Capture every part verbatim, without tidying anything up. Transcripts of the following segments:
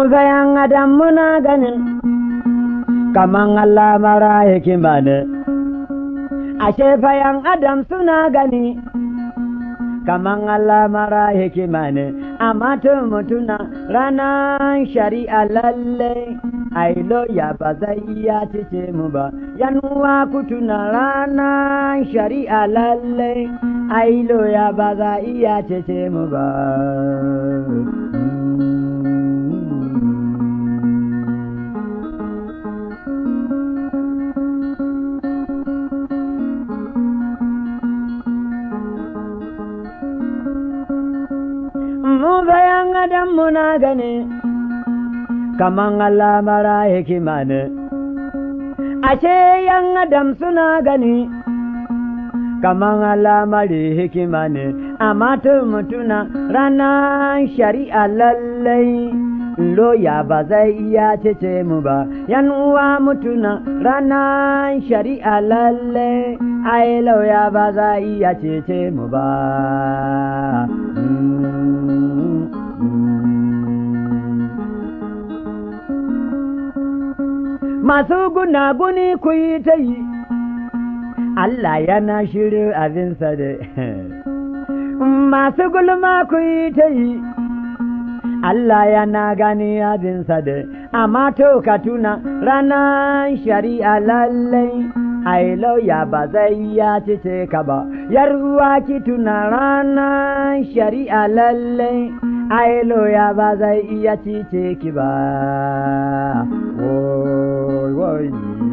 bayan adam muna ganin kaman Allah mara hikima ne, ashe bayan adam suna gani kaman Allah mara hikima ne, amma tun mutuna ranar shari'a lalle ailo ya ba zai iya cice mu ba, yanuwa kutuna ranar shari'a lalle ailo ya ba zai iya cice mu ba. Mu bayan adam muna gani kaman Allah mara hikima ne, ashe yan adam suna gani kaman Allah mara hikima ne, amma tun mutuna ranar shari'a lallai loya ba zai iya cece mu ba, yan uwa mutuna ranar shari'a lallai ai lauya ba zai iya cece mu ba. Masu gunaguni ku yi ta yi, Allah yana shirin abinsa da masu gulma ku yi ta yi, Allah yana gani abinsa da amma to ka tuna ranar shari'a lallai ai lauya ba zai ya cice ka ba, yar uwa ki tuna ranar shari'a lallai ai lauya ba zai iya cice ki ba. Woi woi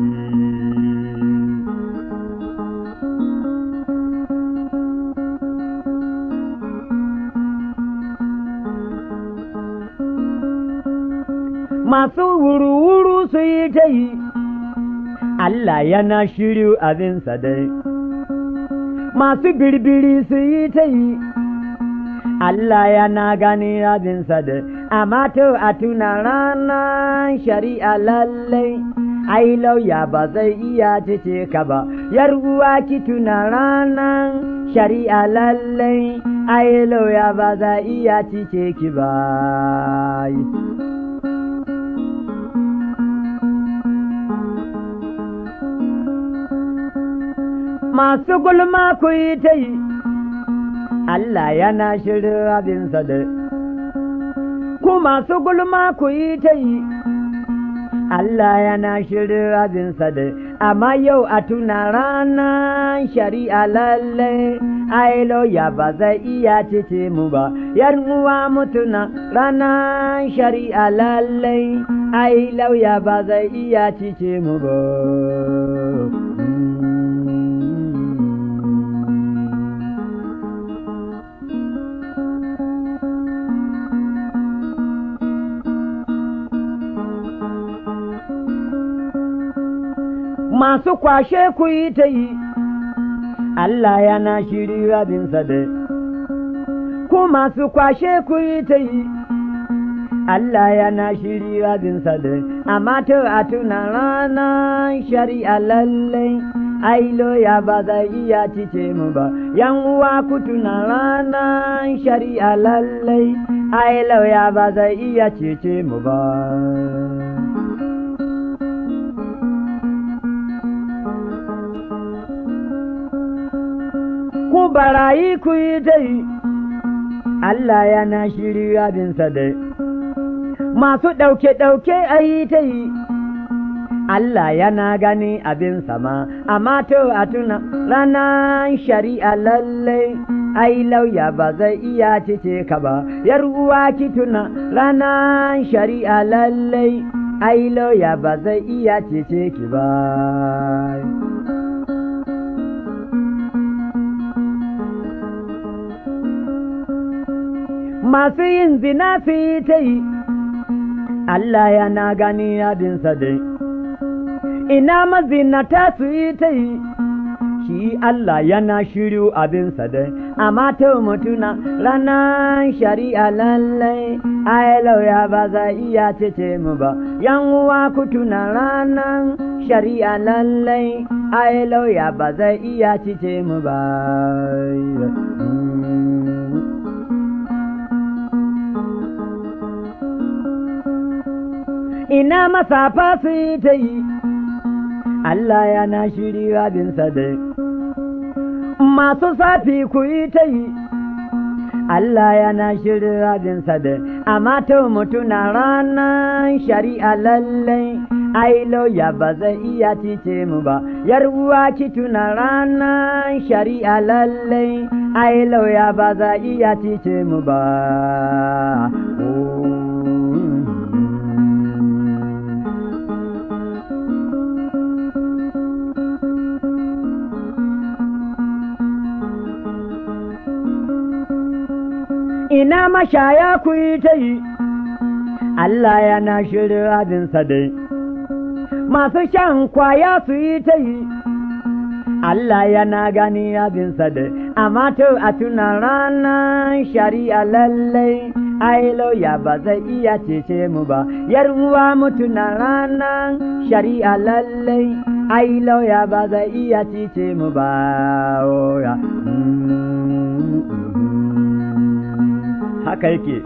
masu wuru-wuru su yi ta yi, Allah yana shiru abinsa dai, masu birbiri su yi ta yi, Allah yana gani abinsa dai, amma to a tuna ranar shari'a lallai ai lauya ba zai iya cice ka ba, yar uwa ki tuna ranar shari'a lallai ai lauya ba zai iya cice ki ba. Masu gulma ku yi ta yi, Allah yana shirin abinsa da ku masu gulma ku yi ta yi, Allah yana shirin abinsa da amma yau a tuna ranar shari'a lallai ai lauya ba zai iya cice mu ba, yar uwa mutuna ranar shari'a lallai ai lauya ba zai iya cice mu ba. Masu kwashe ku yi ta yi, Allah yana shiri abinsa da ku masu kwashe ku yi ta yi, Allah yana shiri abinsa da amma to a tuna ranar shari'a lallai ai loya ba zai iya cice mu ba, yan uwa ku tuna ranar shari'a lallai ai lauya ba zai iya cice mu ba. Ku barayi ku yi ta yi, Allah yana shiri abinsa dai, masu ɗauke-ɗauke a yi ta yi, Allah yana gani abin sama, amma to a tuna ranar shari'a lallai ai lauya ba zai iya cice ka ba, yar uwa ki tuna ranar shari'a lallai ai lauya ba zai iya cice ki ba. Masu yin zina su yi ta yi, Allah yana gani abinsa dai, ina mazinata su yi ta yi, shi Allah yana shiru abinsa dai, amma ta mutuna ranar shari'a lallai ai lauya ba za iya cece mu ba, yan uwa ku tuna ranar shari'a lallai ai lauya ba zai iya cece mu ba. ina masafa su yi ta yi, Allah yana shirya abinsa dai. Masu safi ku yi ta yi, Allah yana shirya abinsa dai. Amma ta mutuna ranar shari'a lallai, ai lauya ba zai iya cice mu ba. Yar uwa ki tuna ranar shari'a lallai, ai lauya ba zai iya cice mu ba. Ina mashaya ku yi ta yi, Allah yana shirya abinsa dai. Masu shan kwaya su yi ta yi, Allah yana gani abinsa dai. Amma to a tuna ranar shari'a lallai, ai lauya ba zai iya cece mu ba. Yar uwa mu tuna ranar shari'a lallai, ai lauya ba zai iya cece mu ba. Oh, ya. Haka yake.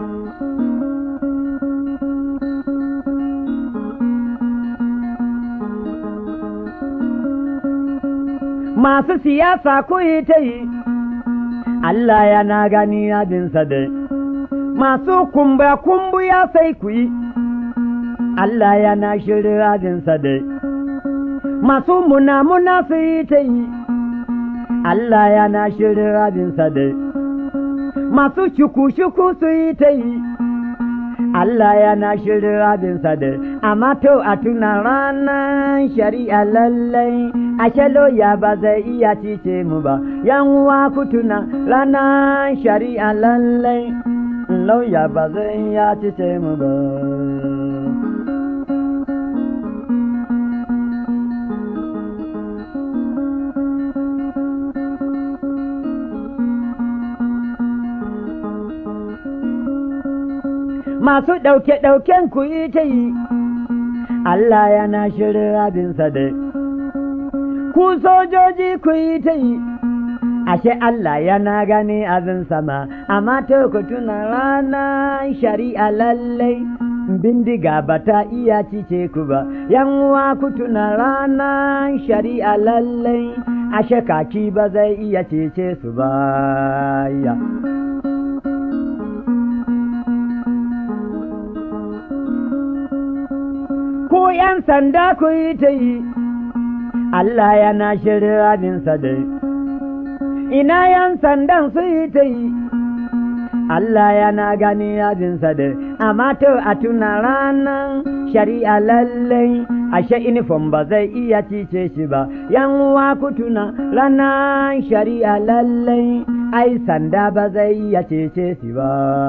Masu siyasa ku yi ta yi, Allah yana gani abinsa dai. Masu kumba kumbu ya sai ku yi, Allah yana shirya abinsa dai. Masu muna muna su yi ta yi, Allah yana shirya abinsa dai. Masu shuku-shuku su yi ta yi, Allah yana shirya abinsa dai. Amma to a tuna ranar shari'a lallai, ashe lauya ba zai iya cice mu ba. Yan uwa ku tuna ranar shari'a lallai, lauya ba zai iya cice mu ba. Masu ɗauke-ɗauken ku yi ta yi, Allah yana shirya abinsa dai. Ku sojoji ku yi ta yi, ashe Allah yana gani abin sama. Amma to ku tuna ranar shari'a lallai, bindiga ba ta iya cice ku ba. Yan uwa ku tuna ranar shari'a lallai, ashe kaki ba zai iya cece su ba. Ku ’yan sanda ku yi ta yi, Allah yana shirya abinsa dai. Ina ’yan sandan su yi ta yi, Allah yana gani abinsa dai. Amma to a tuna ranar shari'a lallai, ashe inifom ba zai iya cice shi ba. Yan uwa ku tuna ranar shari'a lallai, ai sanda ba zai iya cece shi ba.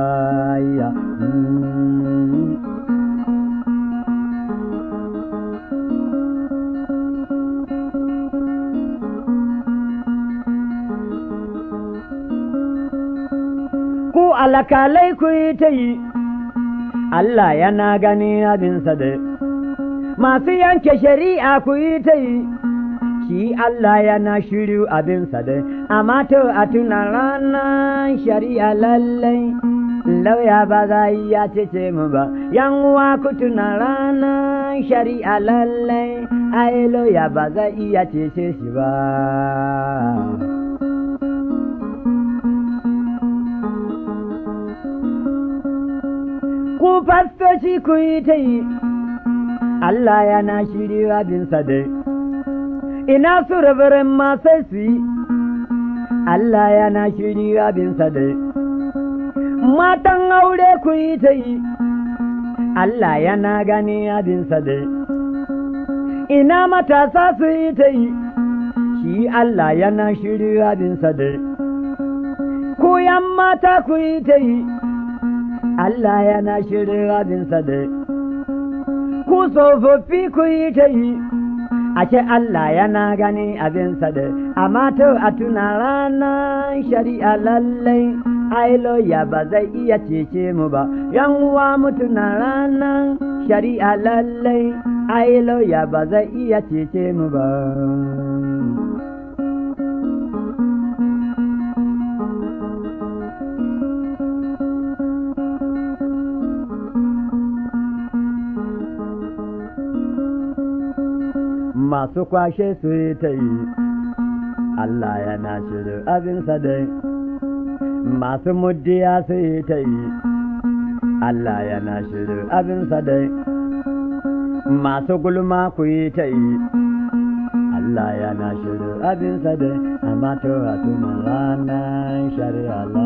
Ku alakalai ku yi ta yi, Allah yana gani abinsa dai. Masu yanke shari'a ku yi ta yi, shi Allah yana shiru abinsa dai. Amma to a tuna ranar shari'a lallai, lauya ba za iya cece mu ba. Yan uwa ku tuna ranar shari'a lallai, ai lauya ba za iya cece shi ba. Ku fastoci ku yi ta yi, Allah yana shirya abinsa dai. Ina su rabarin ma sai su yi, Allah yana shirya abinsa dai. Matan aure ku yi ta yi, Allah yana gani abinsa dai. Ina matasa su yi ta yi, shi Allah yana shirya abinsa dai. Ku yan mata ku yi ta yi, Allah yana shirya abinsa dai. Ku tsofaffi ku yi ta yi, ashe Allah yana gani abinsa dai. Amma to a tuna ranar shari'a lallai, ai lauya ba zai iya cece mu ba. Yan uwa mu tuna ranar shari'a lallai, ai lauya ba zai iya cece mu ba. masu kwashe su yi ta yi Allah yana shirin abinsa dai masu muddiya su yi ta yi Allah yana shirin abinsa dai masu gulma ku yi ta yi Allah yana shirin abinsa dai amma to a tuma ranar shari'a